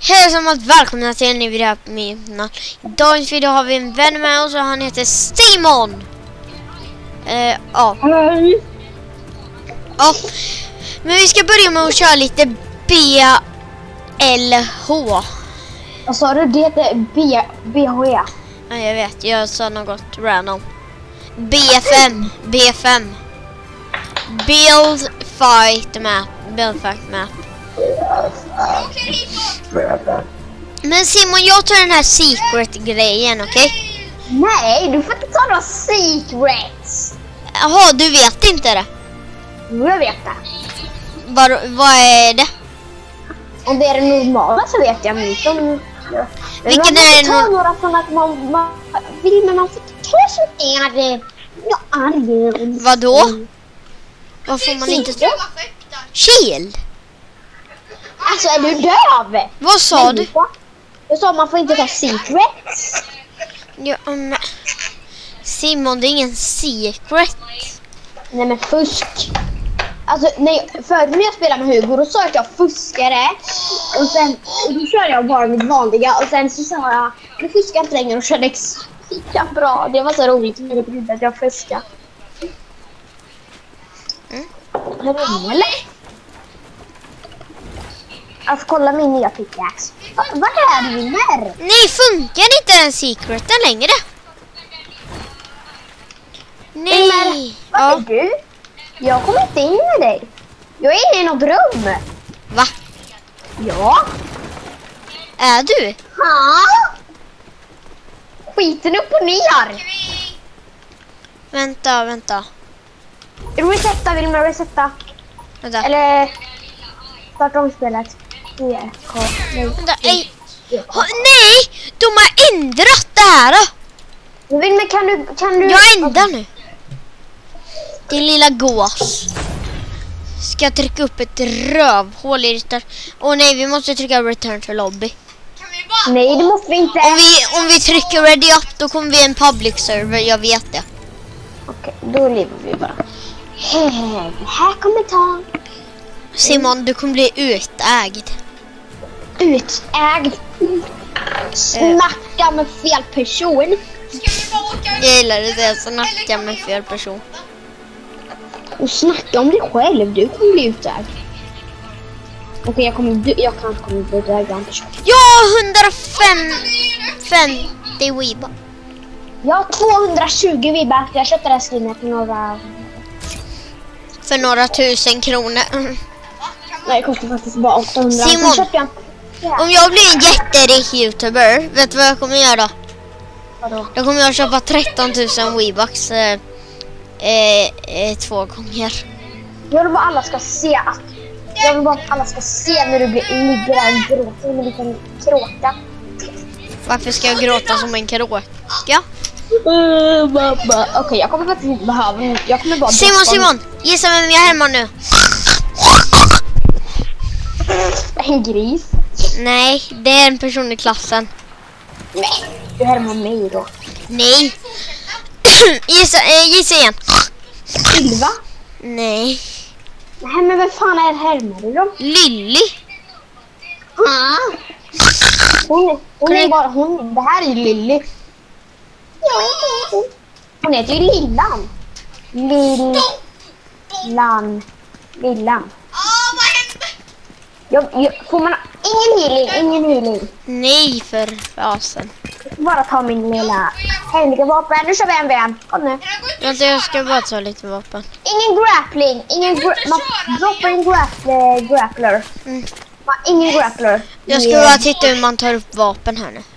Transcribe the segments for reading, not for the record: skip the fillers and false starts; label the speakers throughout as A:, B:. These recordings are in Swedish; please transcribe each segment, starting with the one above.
A: Hej samt välkomna till en ny video på min kanal. I dagens video har vi en vän med oss och han heter Simon. Ja. Ja. Men vi ska börja med att köra lite BLH.
B: Vad sa du? Det heter BHE.
A: Ja, jag vet, jag sa något random. B5. Build Fight Map. Men Simon, jag tar den här secret-grejen, okej?
B: Nej, du får inte ta några secrets.
A: Jaha, du vet inte det?
B: Jo, jag vet det.
A: Vad är det?
B: Om det är det normala så vet jag inte.
A: Vilken är det
B: några från att man vill, men man får ta sånt där.
A: Vadå? Vad får man inte ta? Chill!
B: Alltså, är du döv?
A: Vad sa du?
B: Jag sa man får inte ta secrets.
A: Ja, men Simon, det är ingen secret.
B: Nej, men fusk. Alltså, förut när jag spelade med Hugo, då sa jag att jag fuskade. Och sen då körde jag bara mitt vanliga. Och sen så sa jag, nu fuskar inte längre och körde extra bra. Det var så roligt att jag fuskade. Är det eller? Alltså, kolla min nya pickaxe. Vad är det där?
A: Nej, funkar inte den secreten längre? Nej.
B: Vad är du? Jag kommer inte in med dig. Jag är inne i något rum.
A: Va?
B: Ja.
A: Är du?
B: Ja. Skiten upp och ner.
A: Vänta.
B: Resetta, vill man resetta?
A: Vänta.
B: Eller starta om spelet.
A: Vänta, nej, de har ändrat det här då.
B: Men kan du...
A: Jag ändrar nu. Din lilla gås. Ska jag trycka upp ett rövhål i det? Åh nej, vi måste trycka return to lobby.
B: Nej, det måste vi inte.
A: Om vi trycker ready up, då kommer vi en public server, jag vet det.
B: Okej, då lever vi bara. Här kommer ta.
A: Simon, du kommer bli utägd.
B: Utägd? Snacka med fel person.
A: Jag gillar det, säga snacka med fel person.
B: Och snacka om dig själv, du kommer bli utägd. Okej, jag kanske kommer bli utägd en person.
A: Ja, 150 weeba.
B: Jag har 220 weeba. Jag köpte det här skrinet
A: för några tusen kronor.
B: Nej, det kostar faktiskt bara 800.
A: Simon, om jag blir en jätterik youtuber, vet du vad jag kommer göra?
B: Vadå?
A: Då kommer jag köpa 13 000 weebucks 2 gånger.
B: Jag vill bara alla ska se att... Jag vill bara att alla ska se när du ligger där och gråter som en liten kråka.
A: Varför ska jag gråta som en kråka?
B: Okej, jag kommer faktiskt inte behöva... Jag kommer bara...
A: Simon, gissa vem jag härmar nu.
B: En gris?
A: Nej, det är en person i klassen.
B: Nej, du härmar mig då.
A: Nej. Gissa igen.
B: Ylva?
A: Nej.
B: Nej, men vem fan är härmar du då?
A: Lilly.
B: Hon är bara hon. Det här är ju Lilly. Hon heter ju Lillan. Lillan. Får man ingen healing?
A: Nej, för fasen.
B: Bara ta min lilla hemliga vapen. Nu kör vi en vän. Kom nu.
A: Vänta, jag ska bara ta lite vapen.
B: Ingen grappling. Man droppar en grappler. Ingen grappler.
A: Jag ska bara titta hur man tar upp vapen här nu.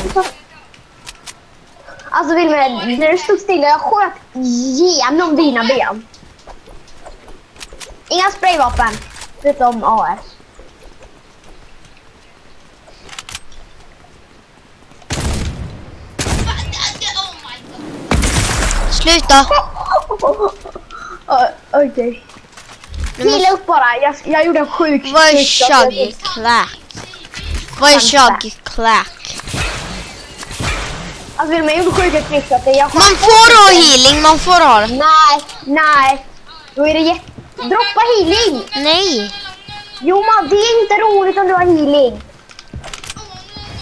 B: Alltså Wilmer, när du stod stilla, jag sköt genom dina ben. Inga sprayvapen. Förutom AR.
A: Sluta.
B: Okej. Hila upp bara. Jag gjorde en sjuk.
A: Vad är chuggy clack?
B: Alltså vill man gjorde sjuka trick att det
A: man får ha healing, man får ha det.
B: Nej. Då är det droppa healing.
A: Nej.
B: Jo, man, det är inte roligt om du har healing.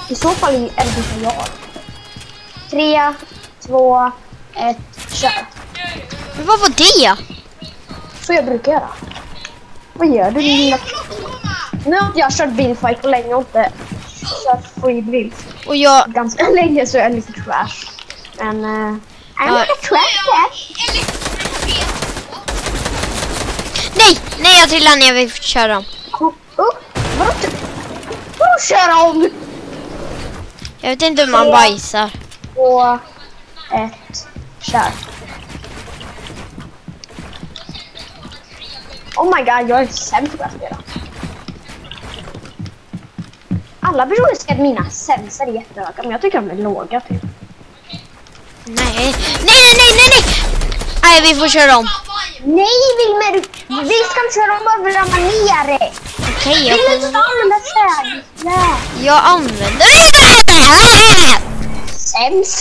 B: I så fall är det inte jag. 3, 2, 1, kör.
A: Men vad var det?
B: Så jag brukar göra. Vad gör du din lilla... Nu har inte jag kört bilfight på länge och inte kört free bil.
A: Och jag...
B: Ganska länge så är jag lite trash. Men... I'm lite trash där.
A: Nej! Nej, jag trillar ner. Vi får köra om.
B: Vadå köra om?
A: Jag vet inte hur man bajsar.
B: 2, 1, kör. Oh my god, jag är sämst på att spela. Alla personer säger att mina sämsta är jättehöga, men jag tycker de är låga typ.
A: Nej. Nej, vi får köra om.
B: Nej, Wilmer! Vi ska inte köra om över Ramanere!
A: Okej, jag
B: Vill inte använda säg? Nej.
A: Jag använder det!
B: Sämst.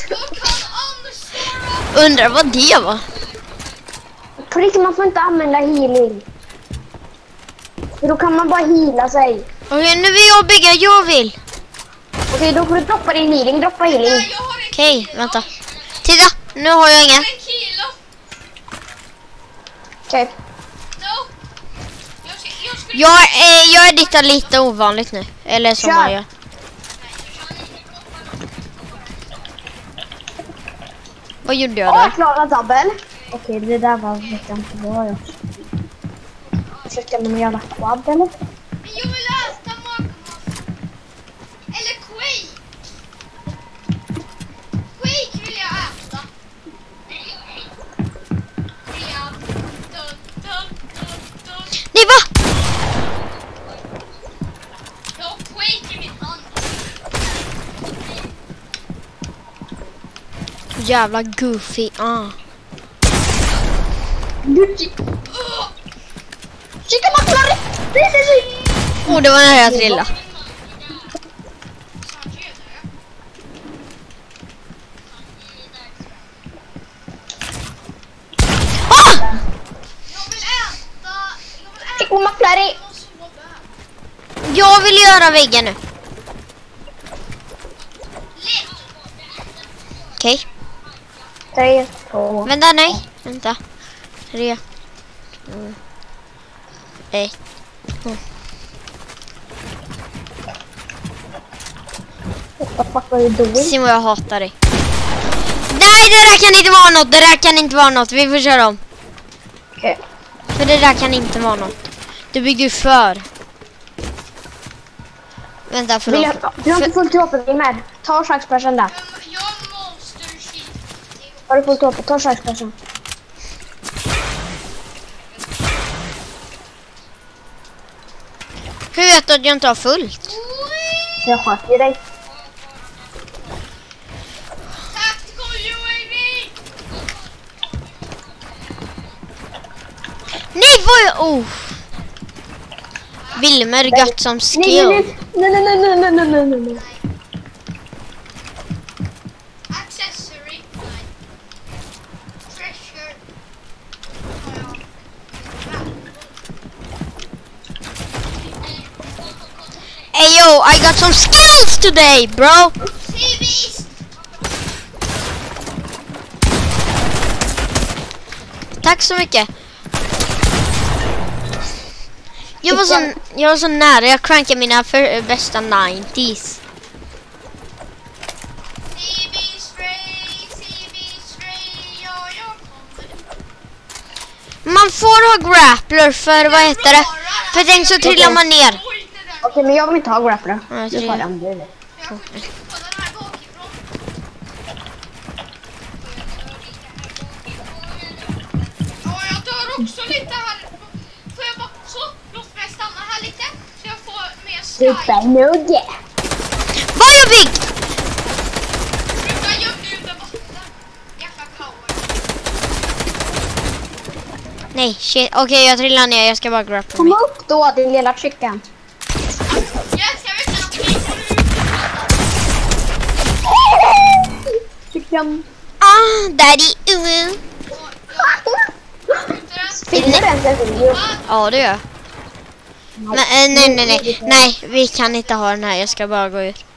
A: Undrar vad det var.
B: På riktigt, man får inte använda healing. För då kan man bara heala sig.
A: Okej, nu vill jag bygga. Jag vill.
B: Okej, då får du droppa din healing. Droppa healing.
A: Okej, vänta. Titta, nu har jag ingen.
B: Okej.
A: Jag editar lite ovanligt nu. Eller som
B: Kör.
A: man gör. Vad gjorde jag
B: Åh,
A: där?
B: jag klarade double. Okej, det där var vet jag inte vad jag försökte med någon jävla quad eller?
C: Men jag vill äta magmas. Eller Quake. Quake vill jag äta.
A: Nej, va?
C: Jag har Quake i min hand.
A: Jävla goofy.
B: Kika macklar!
A: Åh, det var när jag trillade.
B: Kika macklar!
A: Jag vill göra väggen nu. Okej.
B: 3, 2.
A: Vänta, nej. Vänta. 3, 2, 1.
B: What the fuck are you doing?
A: Se vad jag hatar dig. Nej, det där kan inte vara något. Det där kan inte vara något. Vi får köra om.
B: Okej.
A: För det där kan inte vara något. Du bygger för. Vänta, förlåt.
B: Du har inte fullt vapen med. Ta saxpersen där.
C: Jag har monster shit.
B: Har du fullt vapen? Ta saxpersen.
A: Hur vet du att jag inte har fullt?
B: Jag sköt i dig.
C: Tactical UAV.
A: Nej, vad jag... Oh. Wilmer gött som skill.
B: Nej.
C: Accessory. Treasure.
A: Hey yo, I got some skills today, bro.
C: TVs.
A: Tack så mycket. Jag var så nära. Jag crankade mina bästa 90s.
C: TV stray. Ja, jag kommer.
A: Man får ha grappler för, vad heter det? För tänk så trillar man ner.
B: Okej, men jag vill inte ha grappler.
A: Ja, jag
B: Du
A: tror
B: tar
A: det.
B: den. Du.
C: Kolla den här bakifrån. Ja, jag dör också lite här. Får jag bara så? Låt mig stanna här lite. Så jag får mer slide.
B: Supernugge.
A: Vad är jag byggt?
C: Sluta gömma dig under vatten. Jäkla cowboy.
A: Nej, shit. Okej, jag trillar ner. Jag ska bara grappla
B: Kom
A: mig.
B: upp då, din lilla chicken.
C: Yes, jag vet inte om
B: Chicken.
A: Daddy.
B: Filmar den sig video?
A: Ja, det gör jag. Men nej. Nej, vi kan inte ha den här. Jag ska bara gå ut.